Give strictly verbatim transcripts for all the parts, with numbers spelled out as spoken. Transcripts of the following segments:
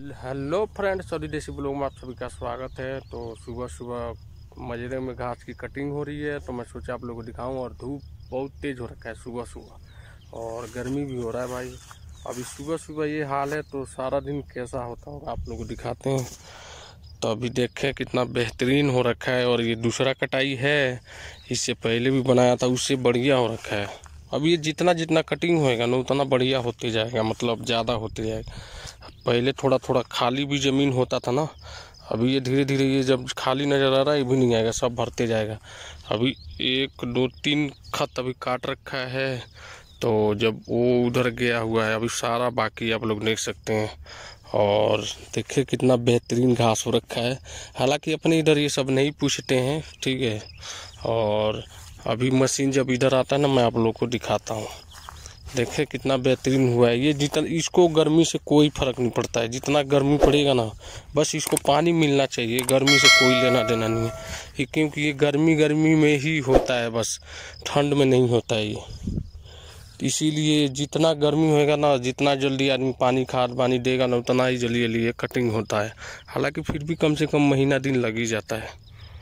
Hello friends, sorry देसी blog में आप सभी का स्वागत है। तो सुबह सुबह मजरे में घास की कटिंग हो रही है, तो मैं सोचा आप लोगों को दिखाऊं। और धूप बहुत तेज़ हो रखा है सुबह सुबह, और गर्मी भी हो रहा है भाई। अभी सुबह सुबह ये हाल है, तो सारा दिन कैसा होता होगा आप लोगों को दिखाते हैं। तो अभी देखें कितना बेहतरीन हो रखा है। और ये दूसरा कटाई है, इससे पहले भी बनाया था, उससे बढ़िया हो रखा है। अब ये जितना जितना कटिंग होएगा ना उतना बढ़िया होते जाएगा, मतलब ज़्यादा होते जाएगा। पहले थोड़ा थोड़ा खाली भी ज़मीन होता था ना, अभी ये धीरे धीरे ये जब खाली नज़र आ रहा है ये भी नहीं आएगा, सब भरते जाएगा। अभी एक दो तीन खत अभी काट रखा है, तो जब वो उधर गया हुआ है, अभी सारा बाकी आप लोग देख सकते हैं। और देखिए कितना बेहतरीन घास हो रखा है। हालांकि अपने इधर ये सब नहीं पूछते हैं, ठीक है। और अभी मशीन जब इधर आता है ना, मैं आप लोग को दिखाता हूँ। देखें कितना बेहतरीन हुआ है ये। जितना इसको गर्मी से कोई फर्क नहीं पड़ता है, जितना गर्मी पड़ेगा ना, बस इसको पानी मिलना चाहिए। गर्मी से कोई लेना देना नहीं है ये, क्योंकि ये गर्मी गर्मी में ही होता है, बस ठंड में नहीं होता है ये। इसीलिए जितना गर्मी होएगा ना, जितना जल्दी आदमी पानी खाद पानी देगा ना, उतना ही जल्दी जल्दी ये कटिंग होता है। हालांकि फिर भी कम से कम महीना दिन लग ही जाता है।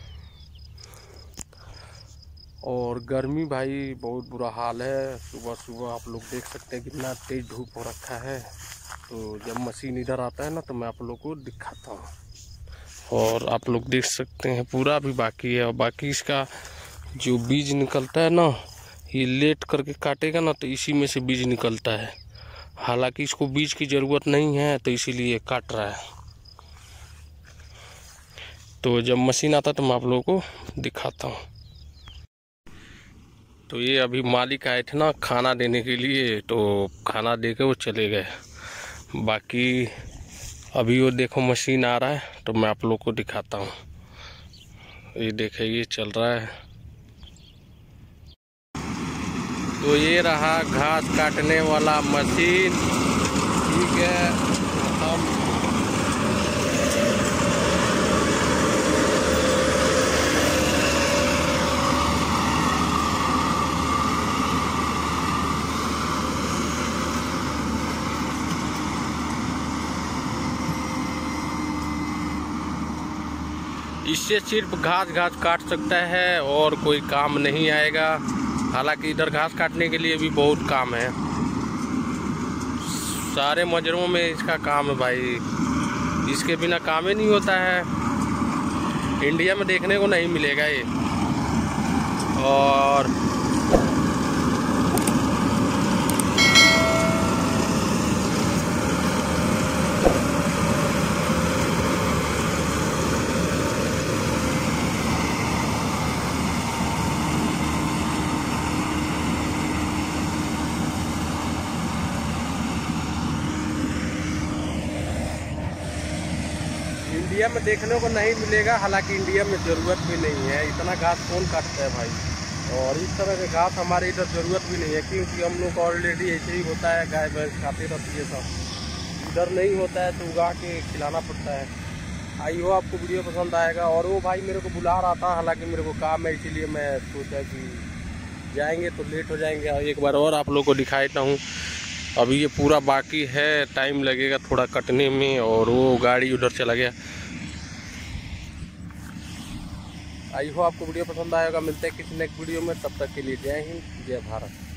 और गर्मी भाई बहुत बुरा हाल है। सुबह सुबह आप लोग देख सकते हैं कितना तेज धूप हो रखा है। तो जब मशीन इधर आता है ना, तो मैं आप लोग को दिखाता हूँ। और आप लोग देख सकते हैं पूरा भी बाकी है। और बाकी इसका जो बीज निकलता है ना, ये लेट करके काटेगा ना, तो इसी में से बीज निकलता है। हालांकि इसको बीज की ज़रूरत नहीं है, तो इसीलिए काट रहा है। तो जब मशीन आता तो मैं आप लोगों को दिखाता हूँ। तो ये अभी मालिक आए थे ना खाना देने के लिए, तो खाना दे के वो चले गए। बाकी अभी वो देखो मशीन आ रहा है, तो मैं आप लोग को दिखाता हूँ। ये देखे ये चल रहा है। तो ये रहा घास काटने वाला मशीन, ठीक है। हम इससे सिर्फ घास घास काट सकता है और कोई काम नहीं आएगा। हालांकि इधर घास काटने के लिए भी बहुत काम है, सारे मजरों में इसका काम है भाई। इसके बिना काम ही नहीं होता है, इंडिया में देखने को नहीं मिलेगा ये। और इंडिया में देखने को नहीं मिलेगा। हालांकि इंडिया में ज़रूरत भी नहीं है, इतना घास कौन काटता है भाई। और इस तरह के घास हमारे इधर ज़रूरत भी नहीं है, क्योंकि हम लोग ऑलरेडी ऐसे ही होता है, गाय भैंस खाते रहती है सब। इधर नहीं होता है तो उगा के खिलाना पड़ता है। आई हो आपको वीडियो पसंद आएगा। और वो भाई मेरे को बुला रहा था, हालांकि मेरे को काम है, इसीलिए मैं सोचा कि जाएंगे तो लेट हो जाएंगे। एक बार और आप लोग को दिखाता हूँ। अभी ये पूरा बाकी है, टाइम लगेगा थोड़ा कटने में। और वो गाड़ी उधर चला गया। आई हो आपको वीडियो पसंद आएगा। मिलते हैं किसी नेक्स्ट वीडियो में, तब तक के लिए जय हिंद जय भारत।